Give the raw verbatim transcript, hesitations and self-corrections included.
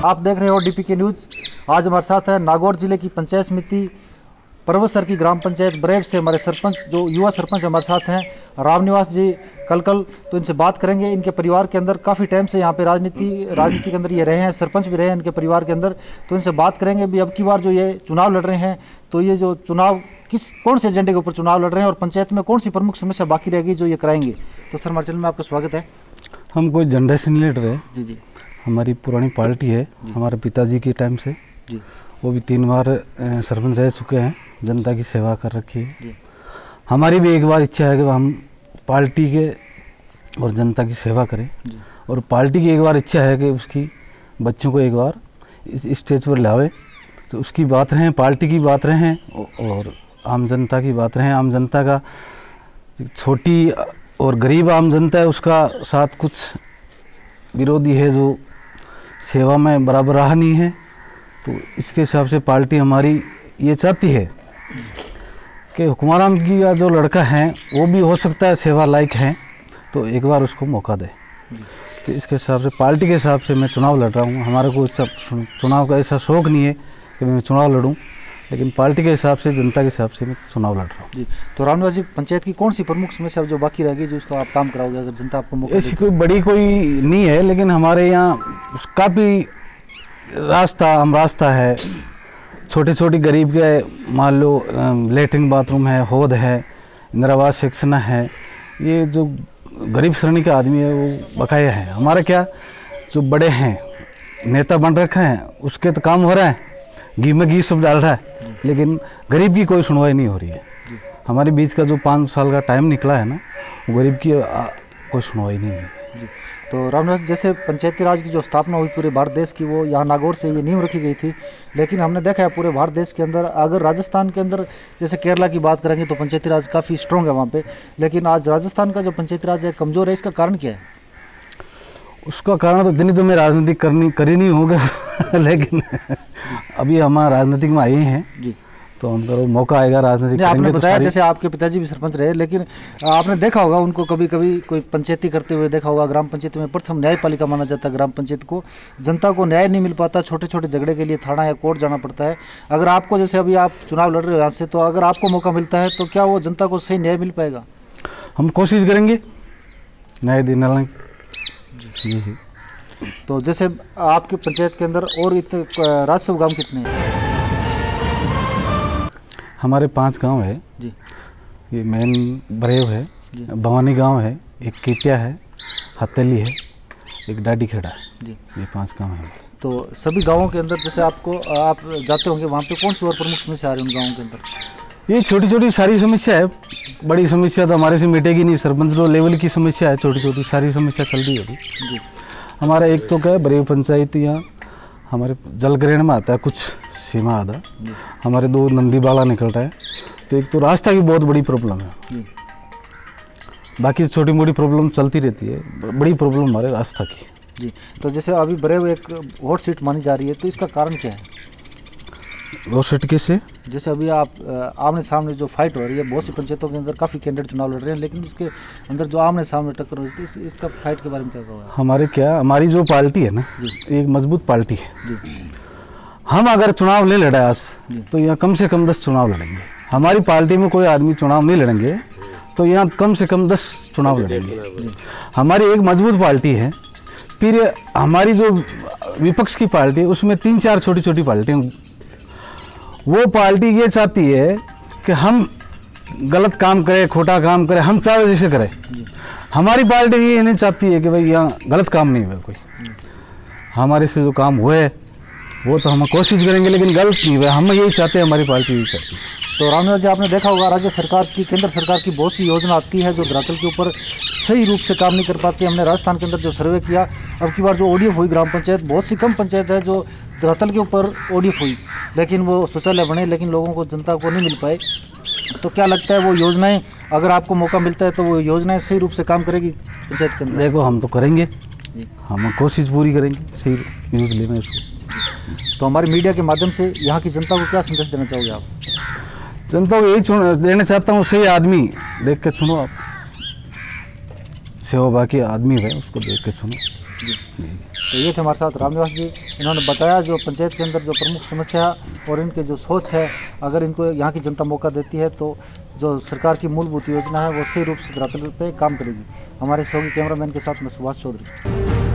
आप देख रहे हो डीपीके न्यूज़। आज हमारे साथ है नागौर जिले की पंचायत समिति पर्वतसर की ग्राम पंचायत बरेव से हमारे सरपंच, जो युवा सरपंच हमारे साथ हैं, रामनिवास जी कलकल। तो इनसे बात करेंगे। इनके परिवार के अंदर काफ़ी टाइम से यहाँ पे राजनीति राजनीति के अंदर ये रहे हैं, सरपंच भी रहे हैं इनके परिवार के अंदर। तो इनसे बात करेंगे भी अब की बार जो ये चुनाव लड़ रहे हैं, तो ये जो चुनाव किस कौन से एजेंडे के ऊपर चुनाव लड़ रहे हैं और पंचायत में कौन सी प्रमुख समस्या बाकी रहेगी जो ये कराएंगे। तो सर हमारे चैनल में आपका स्वागत है। हम कोई जनरेशन नहीं लड़ रहे। जी जी हमारी पुरानी पार्टी है, हमारे पिताजी के टाइम से जी वो भी तीन बार सरपंच रह चुके हैं, जनता की सेवा कर रखी है। हमारी भी एक बार इच्छा है कि हम पार्टी के और जनता की सेवा करें, और पार्टी की एक बार इच्छा है कि उसकी बच्चों को एक बार इस स्टेज पर लावे। तो उसकी बात रहें, पार्टी की बात रहें और आम जनता की बात रहें। आम जनता का छोटी और गरीब आम जनता है, उसका साथ कुछ विरोधी है जो सेवा में बराबर रहा नहीं है। तो इसके हिसाब से पार्टी हमारी ये चाहती है कि हुक्मरान की का जो लड़का है वो भी हो सकता है सेवा लायक है, तो एक बार उसको मौका दे। तो इसके हिसाब से पार्टी के हिसाब से मैं चुनाव लड़ रहा हूँ। हमारे को चुनाव का ऐसा शौक़ नहीं है कि मैं चुनाव लड़ूं, लेकिन पार्टी के हिसाब से, जनता के हिसाब से मैं चुनाव लड़ रहा हूँ। जी, तो रामनिवास जी, पंचायत की कौन सी प्रमुख समस्या जो बाकी रहेगी जो उसका आप काम कराओगे अगर जनता आपको मौका? ऐसी कोई बड़ी कोई नहीं है, लेकिन हमारे यहाँ काफ़ी रास्ता हम रास्ता है, छोटे छोटी गरीब के मान लो लेटरिन बाथरूम है, हौद है, इंदिरा आवास सेक्शन है। ये जो गरीब श्रेणी का आदमी है वो बकाया है। हमारा क्या जो बड़े हैं, नेता बन रखे हैं, उसके तो काम हो रहा है, घी में घी सब डाल रहा है, लेकिन गरीब की कोई सुनवाई नहीं हो रही है। हमारे बीच का जो पाँच साल का टाइम निकला है ना, वो गरीब की आ, कोई सुनवाई नहीं है। तो रामनिवास, जैसे पंचायती राज की जो स्थापना हुई पूरे भारत देश की, वो यहाँ नागौर से ये नींव रखी गई थी, लेकिन हमने देखा है पूरे भारत देश के अंदर, अगर राजस्थान के अंदर जैसे केरला की बात करेंगे तो पंचायती राज काफ़ी स्ट्रॉन्ग है वहाँ पे, लेकिन आज राजस्थान का जो पंचायती राज है कमज़ोर है। इसका कारण क्या है? उसका कारण तो इतनी तो मैं राजनीति करनी करी नहीं होगा लेकिन अभी हम राजनीतिक में आए हैं जी, तो हम करो मौका आएगा राजनीति। आपने बताया तो जैसे आपके पिताजी भी सरपंच रहे, लेकिन आपने देखा होगा उनको कभी कभी कोई पंचायती करते हुए देखा होगा। ग्राम पंचायत में प्रथम न्यायपालिका माना जाता है ग्राम पंचायत को। जनता को न्याय नहीं मिल पाता, छोटे छोटे झगड़े के लिए थाना या कोर्ट जाना पड़ता है। अगर आपको, जैसे अभी आप चुनाव लड़ रहे हो यहाँ से, तो अगर आपको मौका मिलता है तो क्या वो जनता को सही न्याय मिल पाएगा? हम कोशिश करेंगे न्याय देने जी। तो जैसे आपके पंचायत के अंदर और राजस्व गाँव कितने हैं? हमारे पांच गांव है जी। ये मेन बरेव है, भवानी गांव है, एक केटिया है, हथेली है, एक डाडी खेड़ा है जी। ये पांच गांव हैं। तो सभी गांवों के अंदर जैसे आपको आप जाते होंगे वहाँ पे कौन सी और प्रमुख समस्या आ रही है उन गाँवों के अंदर? ये छोटी छोटी सारी समस्या है, बड़ी समस्या तो हमारे से मिटेगी नहीं। सरपंच लो लेवल की समस्या है, छोटी छोटी सारी समस्या चल रही होगी जी। हमारा एक तो क्या है, बरेव पंचायत यहाँ हमारे जलग्रहण में आता है, कुछ सीमा आधा हमारे दो नंदी बाला निकल रहा है। तो एक तो रास्ता की बहुत बड़ी प्रॉब्लम है, बाकी छोटी मोटी प्रॉब्लम चलती रहती है, बड़ी प्रॉब्लम हमारे रास्ता की जी। तो जैसे अभी बरेव एक हॉट सीट मानी जा रही है, तो इसका कारण क्या है? हॉट सीट कैसे? जैसे अभी आप आमने सामने जो फाइट हो रही है, बहुत सी पंचायतों के अंदर काफ़ी कैंडिडेट चुनाव लड़ रहे हैं, लेकिन इसके अंदर जो आमने सामने टक्कर हो रही है, इस, इसका फाइट के बारे में क्या कहोगे? हमारे क्या हमारी जो पार्टी है ना, एक मजबूत पार्टी है जी। हम अगर चुनाव ले लड़े आज, तो यहाँ कम से कम दस चुनाव लड़ेंगे। हमारी पार्टी में कोई आदमी चुनाव नहीं लड़ेंगे तो यहाँ कम से कम दस चुनाव लड़ेंगे। हमारी एक मजबूत पार्टी है। फिर हमारी जो विपक्ष की पार्टी है उसमें तीन चार छोटी छोटी पार्टियाँ, वो पार्टी ये चाहती है कि हम गलत काम करें, खोटा काम करें, हम चाहे जैसे करें। हमारी पार्टी ये नहीं चाहती है कि भाई यहाँ गलत काम नहीं हुआ कोई, हमारे से जो काम हुए वो तो हम कोशिश करेंगे, लेकिन गलत नहीं हुआ। हम यही चाहते हैं, हमारी पार्टी यही चाहती है। तो रामनिवास जी, आपने देखा होगा राज्य सरकार की, केंद्र सरकार की बहुत सी योजना आती है जो धरातल के ऊपर सही रूप से काम नहीं कर पाती। हमने राजस्थान के अंदर जो सर्वे किया, अब की बार जो ओडीएफ हुई ग्राम पंचायत, बहुत सी कम पंचायत है जो धरातल के ऊपर ओडीएफ हुई, लेकिन वो शौचालय बने, लेकिन लोगों को, जनता को नहीं मिल पाए। तो क्या लगता है वो योजनाएं, अगर आपको मौका मिलता है तो वो योजनाएं सही रूप से काम करेगी पंचायत के अंदर? देखो, हम तो करेंगे, हम कोशिश पूरी करेंगे सही न्यूज़ लेना इसको। तो हमारे मीडिया के माध्यम से यहाँ की जनता को क्या संदेश देना चाहोगे आप? जनता को यही देना चाहता हूँ, सही आदमी देख के चुनो आप, सेवा बाकी आदमी है उसको देख के चुनो जी। तो ये थे हमारे साथ रामनिवास जी। इन्होंने बताया जो पंचायत के अंदर जो प्रमुख समस्या और इनके जो सोच है, अगर इनको यहाँ की जनता मौका देती है तो जो सरकार की मूलभूत योजना है वो सही रूप से धरातल पे काम करेगी। हमारे सहयोगी कैमरामैन के साथ मैं सुभाष चौधरी।